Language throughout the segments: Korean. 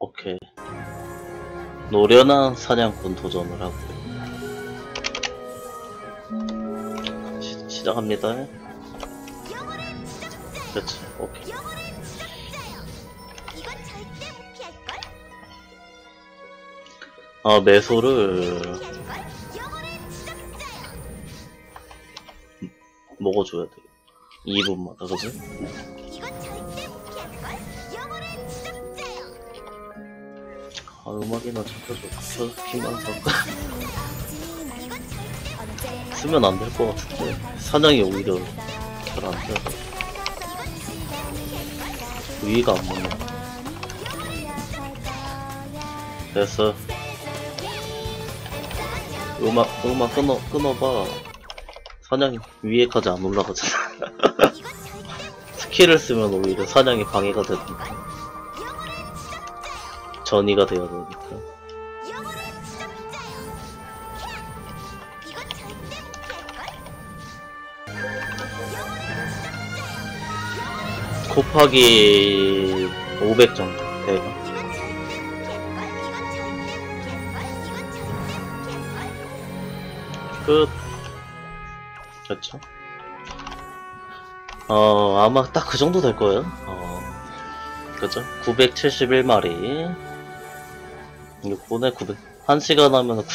오케이. 노련한 사냥꾼 도전을 하고 시작합니다. 그렇지. 오케이. 매소를 먹어줘야 돼. 2분마다, 그지? 음악이나 잠깐 키면서 쓰면 안 될 것 같은데 사냥이 오히려 잘 안 돼. 위가 안 먹네. 됐어. 음악 끊어봐. 사냥이 위에까지 안 올라가잖아. 스킬을 쓰면 오히려 사냥이 방해가 되니까. 전이가 되어야 되니까. 곱하기 500 정도 대가. 끝. 그렇죠. 아마 딱 그 정도 될 거예요. 그죠? 971마리. 6분에 900. 1시간 하면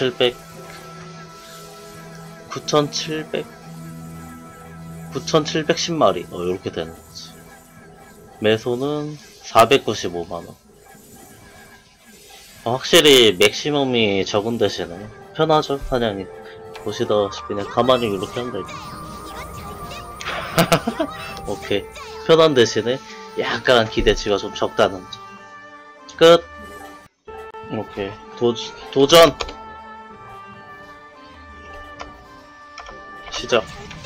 9,710마리. 요렇게 되는 거지. 매소는 495만원. 확실히 맥시멈이 적은 대신에 편하죠, 사냥이. 보시다시피 그냥 가만히 이렇게 하면 되죠. 오케이. 편한 대신에 약간 기대치가 좀 적다는 점. 끝. 오케이. 도전! 시작.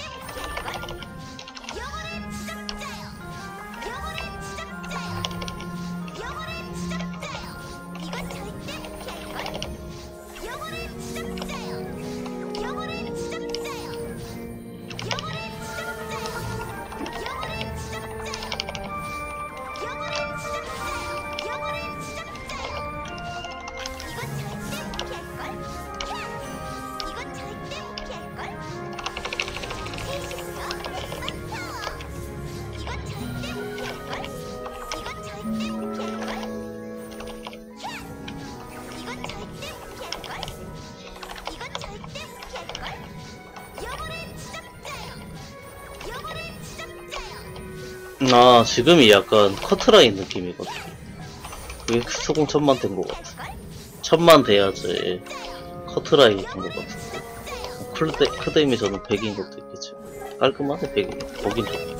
지금이 약간 커트라인 느낌이거든. 그게 수공 1000만 된 것 같아. 1000만 돼야지 커트라인 된 것 같은데. 크데미저는 100인 것도 있겠지. 깔끔하네, 100이. 거긴 좋네.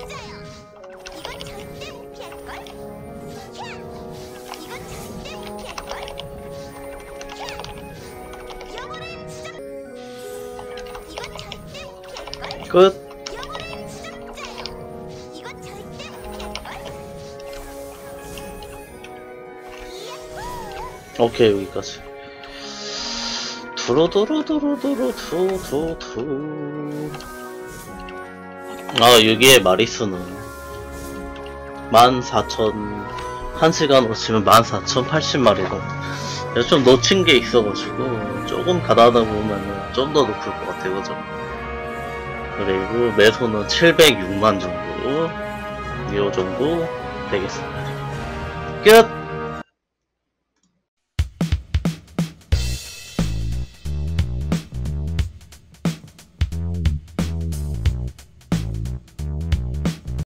끝. 오케이, 여기까지. 두루두루두루두루두루두루. 여기에 마리수는 14,000, 1시간으로 치면 14,080마리거든. 좀 놓친 게 있어가지고, 조금 가다하다 보면은 좀 더 높을 것 같아요, 그죠? 그리고 매소는 706만 정도, 요 정도 되겠습니다. 끝!